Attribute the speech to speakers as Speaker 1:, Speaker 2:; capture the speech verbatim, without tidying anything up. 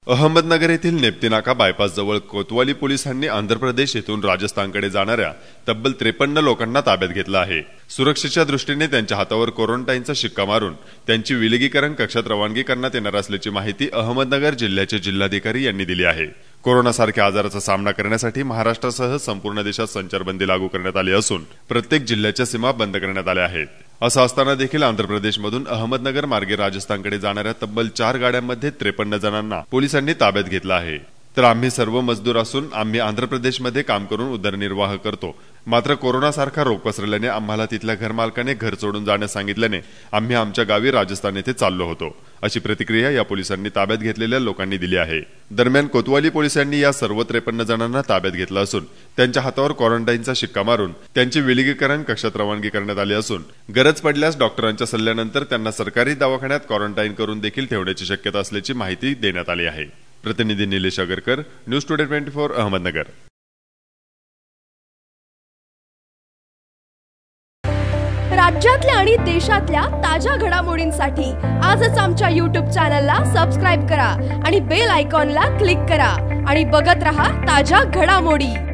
Speaker 1: अहमदनगर येथील नेप्ती नाका बायपास जवळ कोतवाली पोलिसांनी आंध्र प्रदेश येथून राजस्थानकडे जाणाऱ्या तब्बल त्रेपन्न लोकांना ताब्यात घेतलं आहे। सुरक्षेच्या दृष्टीने त्यांच्या हातावर क्वारंटाईनचा शिक्का मारून त्यांची विलगीकरण कक्षात रवानगी करण्यात येणार असल्याची माहिती अहमदनगर जिल्ह्याचे जिल्हाधिकारी यांनी दिली आहे। कोरोना सारख्या आजाराचा सामना करण्यासाठी महाराष्ट्रासह संपूर्ण देशात संचारबंदी लागू करण्यात आली असून प्रत्येक जिल्ह्याच्या सीमा बंद करण्यात आल्या आहेत। असं असताना देखील आंध्र प्रदेशमधून अहमदनगर मार्गे राजस्थानकडे जाणाऱ्या तब्बल चार गाड्यांमध्ये त्रेपन्न जणांना पोलिसांनी ताब्यात घेतलं आहे। तर आम्ही सर्व मजदूर असून आम्ही आंध्र प्रदेशमध्ये काम करून उदरनिर्वाह करतो, मात्र कोरोना सारखा रोग पसरल्याने आम्हाला तिथल्या घरमालकाने घर सोडून जाण्यास सांगितल्याने आम्ही आमच्या गावी राजस्थान येथे चाललो होतो, अशी प्रतिक्रिया या पोलिसांनी ताब्यात घेतलेल्या लोकांनी दिली आहे। दरम्यान कोतवाली पोलिसांनी या सर्व त्रेपन्न जणांना ताब्यात घेतलं असून त्यांच्या हातावर क्वारंटाईनचा शिक्का मारून त्यांची विलगीकरण कक्षात रवानगी करण्यात आली असून गरज पडल्यास डॉक्टरांच्या सल्ल्यानंतर त्यांना सरकारी दवाखान्यात क्वारंटाईन करून देखील ठेवण्याची शक्यता असल्याची माहिती देण्यात आली आहे। प्रतिनिधी Nilesh Agarkar, news today twenty four, Ahmednagar.
Speaker 2: राज्यातल्या आणि देशातल्या ताज्या घडामोडींसाठी आजच आमच्या यूट्यूब चॅनलला सबस्क्राइब करा आणि बेल आयकॉनला क्लिक करा आणि बघत रहा ताज्या घडामोडी।